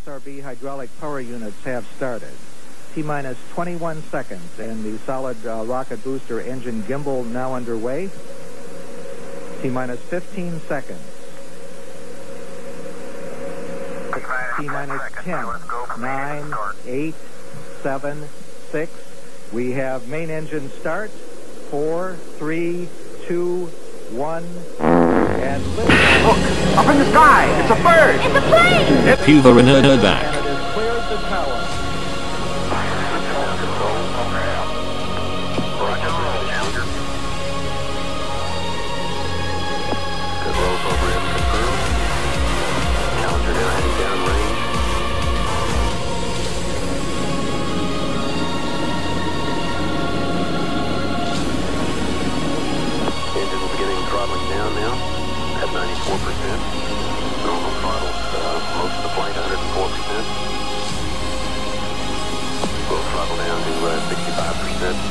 SRB hydraulic power units have started. T-minus 21 seconds, and the solid rocket booster engine gimbal now underway. T-minus 15 seconds. T-minus 10, 9, 8, 7, 6. We have main engine start. 4, 3, 2, 1. And lift. Look, up in the sky. It's a bird. It's a plane. It's Hoover and Nerd back. And it has cleared the tower. Throttling down now at 94%. Normal throttle, most of the plane 104%. We'll throttle down to 65%.